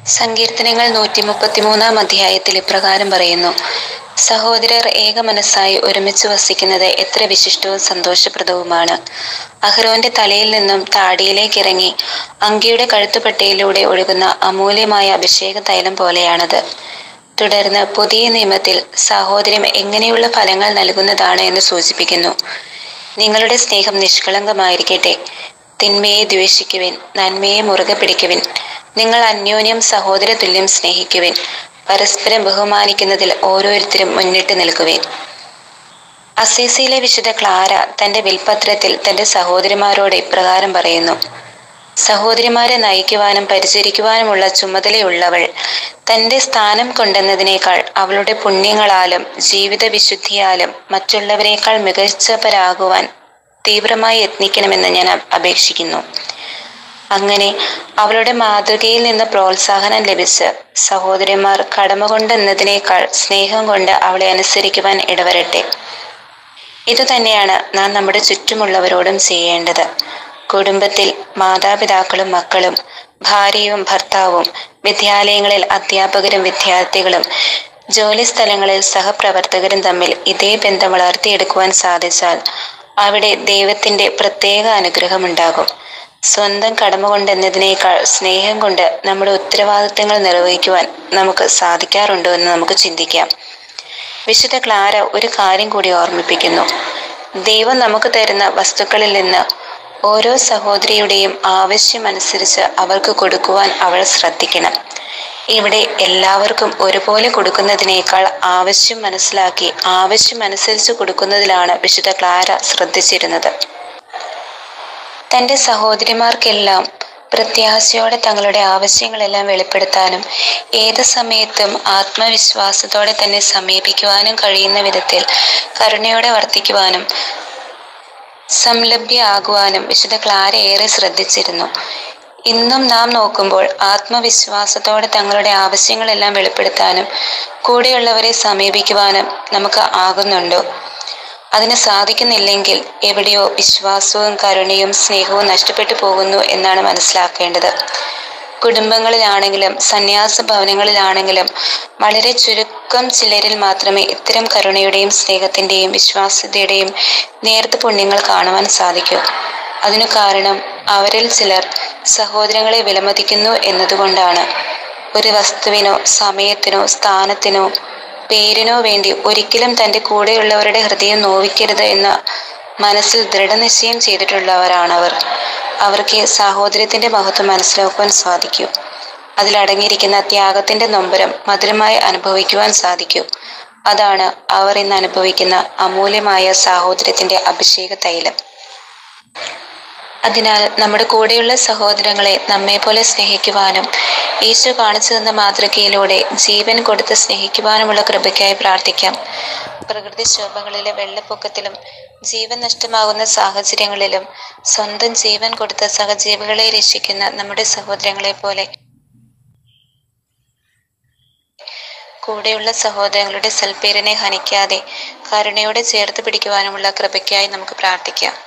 സങ്കീർത്തനങ്ങൾ 133 അധ്യായത്തിൽ ഇപ്രകാരം പറയുന്നു: സഹോദരർ ഏക മനസ്സായി ഒരുമിച്ച് വസിക്കുന്നത് എത്ര വിശിഷ്ടവും സന്തോഷപ്രദവുമാണ്. അഹരോന്റെ തലയിൽ നിന്നും താടിയിലേക്ക് ഇറങ്ങി അങ്കിയുടെ കഴുത്തുപട്ടയിലൂടെ ഒഴുകുന്ന അമൂല്യമായ അഭിഷേക തൈലം പോലെയാണത്. തുടർന്ന് പുതിയ നിയമത്തിൽ സാഹോദര്യം എങ്ങനെയുള്ള ഫലങ്ങൾ നൽകുന്നതാണ് എന്ന് സൂചിപ്പിക്കുന്നു. നിങ്ങളുടെ സ്നേഹം നിഷ്കളങ്കമായിരിക്കട്ടെ. തിന്മയെ ദ്വേഷിക്കുവിൻ, നന്മയെ മുറുകെ പിടിക്കുവിൻ. നിങ്ങൾ അന്യോന്യം സഹോദര തുല്യം സ്നേഹിക്കുവിൻ. പരസ്പരം ബഹുമാനിക്കുന്നതിൽ ഓരോരുത്തരും മുന്നിട്ട് നിൽക്കുവിൻ. അസീസിയിലെ വിശുദ്ധ ക്ലാര തന്റെ വിൽപത്രത്തിൽ തന്റെ സഹോദരിമാരോട് ഇപ്രകാരം പറയുന്നു: സഹോദരിമാരെ നയിക്കുവാനും പരിചരിക്കുവാനുമുള്ള ചുമതലയുള്ളവൾ തന്റെ സ്ഥാനം കൊണ്ടെന്നതിനേക്കാൾ അവളുടെ പുണ്യങ്ങളാലും ജീവിത വിശുദ്ധിയാലും മറ്റുള്ളവരെക്കാൾ മികച്ചവരാകുവാൻ തീവ്രമായി യത്നിക്കണമെന്ന് ഞാൻ അപേക്ഷിക്കുന്നു. അങ്ങനെ അവളുടെ മാതൃകയിൽ നിന്ന് പ്രോത്സാഹനം ലഭിച്ച് സഹോദരിമാർ കടമ കൊണ്ടെന്നതിനേക്കാൾ സ്നേഹം കൊണ്ട് അവളെ അനുസരിക്കുവാൻ ഇടവരട്ടെ. ഇതുതന്നെയാണ് നാം നമ്മുടെ ചുറ്റുമുള്ളവരോടും ചെയ്യേണ്ടത്. കുടുംബത്തിൽ മാതാപിതാക്കളും മക്കളും, ഭാര്യയും ഭർത്താവും, വിദ്യാലയങ്ങളിൽ അധ്യാപകരും വിദ്യാർത്ഥികളും, ജോലിസ്ഥലങ്ങളിൽ സഹപ്രവർത്തകരും തമ്മിൽ ഇതേ ബന്ധം വളർത്തിയെടുക്കുവാൻ സാധിച്ചാൽ അവിടെ ദൈവത്തിന്റെ പ്രത്യേക അനുഗ്രഹമുണ്ടാകും. സ്വന്തം കടമ കൊണ്ടെന്നതിനേക്കാൾ സ്നേഹം കൊണ്ട് നമ്മുടെ ഉത്തരവാദിത്തങ്ങൾ നിർവഹിക്കുവാൻ നമുക്ക് സാധിക്കാറുണ്ടോ എന്ന് നമുക്ക് ചിന്തിക്കാം. വിശുദ്ധ ക്ലാര ഒരു കാര്യം കൂടി ഓർമ്മിപ്പിക്കുന്നു: ദൈവം നമുക്ക് തരുന്ന വസ്തുക്കളിൽ നിന്ന് ഓരോ സഹോദരിയുടെയും ആവശ്യമനുസരിച്ച് അവർക്ക് കൊടുക്കുവാൻ അവൾ ശ്രദ്ധിക്കണം. ഇവിടെ എല്ലാവർക്കും ഒരുപോലെ കൊടുക്കുന്നതിനേക്കാൾ ആവശ്യം മനസ്സിലാക്കി ആവശ്യമനുസരിച്ച് കൊടുക്കുന്നതിലാണ് വിശുദ്ധ ക്ലാര ശ്രദ്ധിച്ചിരുന്നത്. തന്റെ സഹോദരിമാർക്കെല്ലാം പ്രത്യാശയോടെ തങ്ങളുടെ ആവശ്യങ്ങളെല്ലാം വെളിപ്പെടുത്താനും ഏത് സമയത്തും ആത്മവിശ്വാസത്തോടെ തന്നെ സമീപിക്കുവാനും കഴിയുന്ന വിധത്തിൽ കരുണയോടെ വർത്തിക്കുവാനും സംലഭ്യയാകുവാനും വിശുദ്ധ ക്ലാര ഏറെ ശ്രദ്ധിച്ചിരുന്നു. ഇന്നും നാം നോക്കുമ്പോൾ ആത്മവിശ്വാസത്തോടെ തങ്ങളുടെ ആവശ്യങ്ങളെല്ലാം വെളിപ്പെടുത്താനും കൂടെയുള്ളവരെ സമീപിക്കുവാനും നമുക്ക് ആകുന്നുണ്ടോ? അതിന് സാധിക്കുന്നില്ലെങ്കിൽ എവിടെയോ വിശ്വാസവും കരുണയും സ്നേഹവും നഷ്ടപ്പെട്ടു പോകുന്നു എന്നാണ് മനസ്സിലാക്കേണ്ടത്. കുടുംബങ്ങളിലാണെങ്കിലും സന്യാസ ഭവനങ്ങളിലാണെങ്കിലും വളരെ ചുരുക്കം ചിലരിൽ മാത്രമേ ഇത്തരം കരുണയുടെയും സ്നേഹത്തിന്റെയും വിശ്വാസ്യതയുടെയും നേർത്ത പുണ്യങ്ങൾ കാണുവാൻ സാധിക്കൂ. അതിനു കാരണം അവരിൽ ചിലർ സഹോദരങ്ങളെ വിലമതിക്കുന്നു എന്നതുകൊണ്ടാണ്. ഒരു വസ്തുവിനോ സമയത്തിനോ സ്ഥാനത്തിനോ പേരിനോ വേണ്ടി ഒരിക്കലും തൻ്റെ കൂടെയുള്ളവരുടെ ഹൃദയം നോവിക്കരുത് എന്ന മനസ്സിൽ ദൃഢനിശ്ചയം ചെയ്തിട്ടുള്ളവരാണവർ. അവർക്ക് സാഹോദര്യത്തിന്റെ മഹത്വം മനസ്സിലാക്കുവാൻ സാധിക്കൂ. അതിലടങ്ങിയിരിക്കുന്ന ത്യാഗത്തിന്റെ നൊമ്പരം മധുരമായി അനുഭവിക്കുവാൻ സാധിക്കൂ. അതാണ് അവർ ഇന്ന് അനുഭവിക്കുന്ന അമൂല്യമായ സാഹോദര്യത്തിന്റെ അഭിഷേക തൈലം. അതിനാൽ നമ്മുടെ കൂടെയുള്ള സഹോദരങ്ങളെ നമ്മെ പോലെ സ്നേഹിക്കുവാനും ഈശോ കാണിച്ചു തന്ന മാതൃകയിലൂടെ ജീവൻ കൊടുത്ത് സ്നേഹിക്കുവാനുമുള്ള കൃപയ്ക്കായി പ്രാർത്ഥിക്കാം. പ്രകൃതിക്ഷോഭങ്ങളിലെ വെള്ളപ്പൊക്കത്തിലും ജീവൻ നഷ്ടമാകുന്ന സാഹചര്യങ്ങളിലും സ്വന്തം ജീവൻ കൊടുത്ത സഹജീവികളെ രക്ഷിക്കുന്ന നമ്മുടെ സഹോദരങ്ങളെ പോലെ കൂടെയുള്ള സഹോദരങ്ങളുടെ സൽപ്പേരിനെ ഹനിക്കാതെ കരുണയോടെ ചേർത്ത് പിടിക്കുവാനുമുള്ള കൃപയ്ക്കായി നമുക്ക് പ്രാർത്ഥിക്കാം.